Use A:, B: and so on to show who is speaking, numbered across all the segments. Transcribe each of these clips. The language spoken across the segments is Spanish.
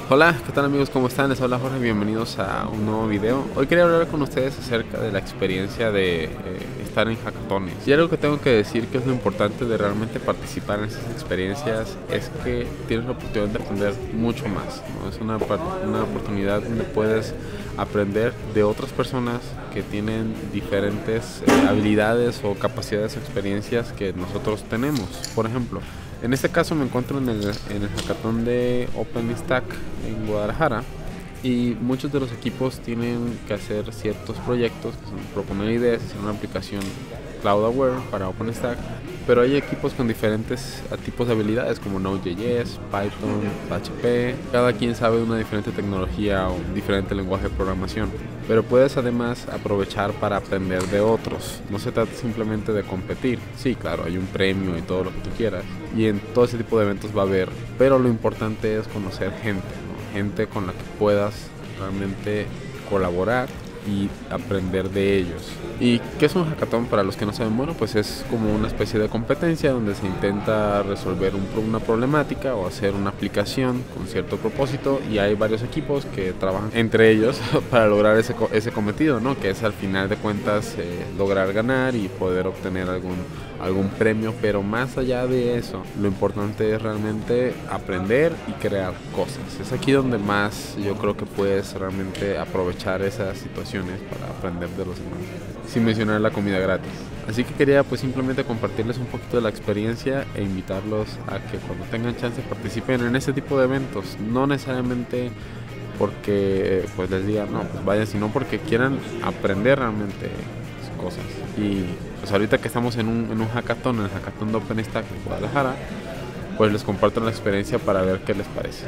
A: Hola, ¿qué tal amigos? ¿Cómo están? Les habla Jorge, bienvenidos a un nuevo video. Hoy quería hablar con ustedes acerca de la experiencia de estar en hackatones. Y algo que tengo que decir que es lo importante de realmente participar en esas experiencias es que tienes la oportunidad de aprender mucho más, ¿no? Es una oportunidad donde puedes aprender de otras personas que tienen diferentes habilidades o capacidades o experiencias que nosotros tenemos. Por ejemplo, en este caso me encuentro en el hackathon de OpenStack en Guadalajara y muchos de los equipos tienen que hacer ciertos proyectos que son proponer ideas, hacer una aplicación cloud aware para OpenStack, pero hay equipos con diferentes tipos de habilidades como Node.js, Python, PHP. Cada quien sabe una diferente tecnología o un diferente lenguaje de programación, pero puedes además aprovechar para aprender de otros. No se trata simplemente de competir. Sí, claro, hay un premio y todo lo que tú quieras, y en todo ese tipo de eventos va a haber, pero lo importante es conocer gente, ¿no? Gente con la que puedas realmente colaborar y aprender de ellos. ¿Y qué es un hackathon para los que no saben? Bueno, pues es como una especie de competencia donde se intenta resolver una problemática o hacer una aplicación con cierto propósito, y hay varios equipos que trabajan entre ellos para lograr ese cometido, ¿no? Que es al final de cuentas lograr ganar y poder obtener algún premio. Pero más allá de eso, lo importante es realmente aprender y crear cosas. Es aquí donde más yo creo que puedes realmente aprovechar esas situaciones para aprender de los demás, sin mencionar la comida gratis. Así que quería pues simplemente compartirles un poquito de la experiencia e invitarlos a que cuando tengan chance participen en este tipo de eventos. No necesariamente porque pues les diga no, pues vayan, sino porque quieran aprender realmente cosas. Y pues ahorita que estamos en un hackathon, en el hackathon de OpenStack en Guadalajara, pues les comparto la experiencia para ver qué les parece.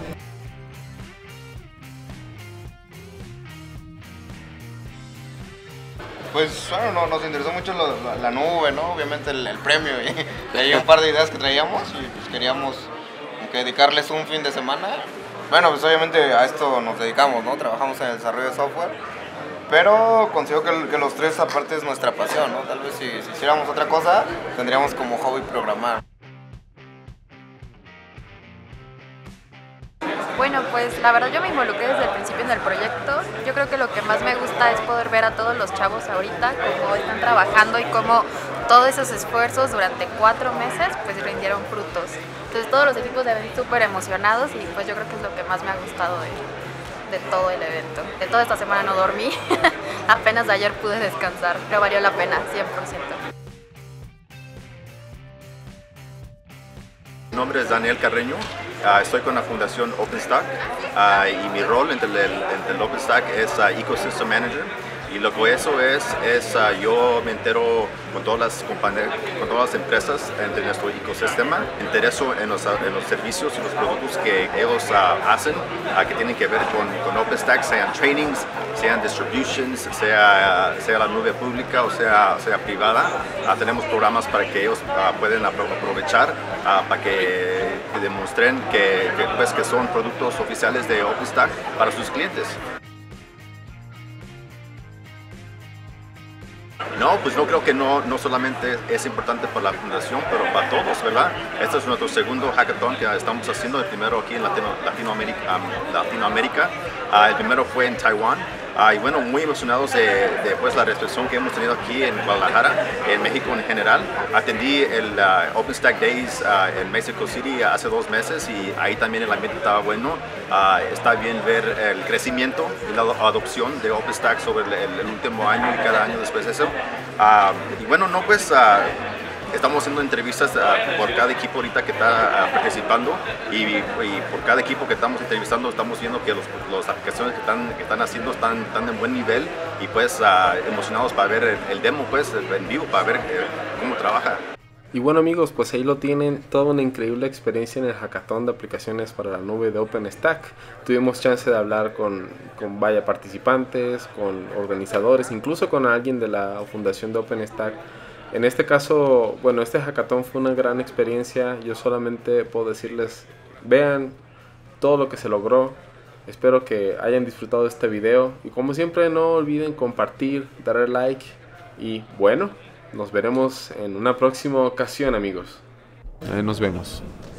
B: Pues bueno, nos interesó mucho la nube, ¿no? Obviamente el premio y de ahí un par de ideas que traíamos y pues queríamos dedicarles un fin de semana. Bueno, pues obviamente a esto nos dedicamos, ¿no? Trabajamos en el desarrollo de software, pero considero que los tres aparte es nuestra pasión, ¿no? Tal vez si hiciéramos otra cosa, tendríamos como hobby programar.
C: Bueno, pues la verdad yo me involucré desde el principio en el proyecto. Yo creo que lo que más me gusta es poder ver a todos los chavos ahorita, cómo están trabajando y cómo todos esos esfuerzos durante 4 meses pues rindieron frutos. Entonces todos los equipos se ven súper emocionados y pues yo creo que es lo que más me ha gustado de todo el evento. De toda esta semana no dormí, apenas ayer pude descansar, pero valió la pena, 100%.
D: Mi nombre es Daniel Carreño, estoy con la fundación OpenStack y mi rol entre el OpenStack es Ecosystem Manager, y lo que eso es yo me entero con todas las compañías, con todas las empresas entre nuestro ecosistema, me intereso en los servicios y los productos que ellos hacen, que tienen que ver con OpenStack, sean trainings, sean distributions, sea la nube pública o sea privada. Tenemos programas para que ellos puedan aprovechar para que demuestren que son productos oficiales de OpenStack para sus clientes. No, pues no creo que no solamente es importante para la fundación, pero para todos, ¿verdad? Este es nuestro segundo hackathon que estamos haciendo, el primero aquí en Latinoamérica. El primero fue en Taiwán. Y bueno, muy emocionados de pues, la recepción que hemos tenido aquí en Guadalajara, en México en general. Atendí el OpenStack Days en Mexico City hace 2 meses y ahí también el ambiente estaba bueno. Está bien ver el crecimiento y la adopción de OpenStack sobre el último año y cada año después de eso. Y bueno, no pues... Estamos haciendo entrevistas por cada equipo ahorita que está participando y por cada equipo que estamos entrevistando estamos viendo que las aplicaciones que están haciendo están en buen nivel y pues emocionados para ver el demo pues en vivo, para ver cómo trabaja.
A: Y bueno amigos, pues ahí lo tienen, toda una increíble experiencia en el hackathon de aplicaciones para la nube de OpenStack. Tuvimos chance de hablar con vaya participantes, con organizadores, incluso con alguien de la fundación de OpenStack. En este caso, bueno, este hackathon fue una gran experiencia. Yo solamente puedo decirles, vean todo lo que se logró. Espero que hayan disfrutado de este video. Y como siempre, no olviden compartir, darle like. Y bueno, nos veremos en una próxima ocasión, amigos. Nos vemos.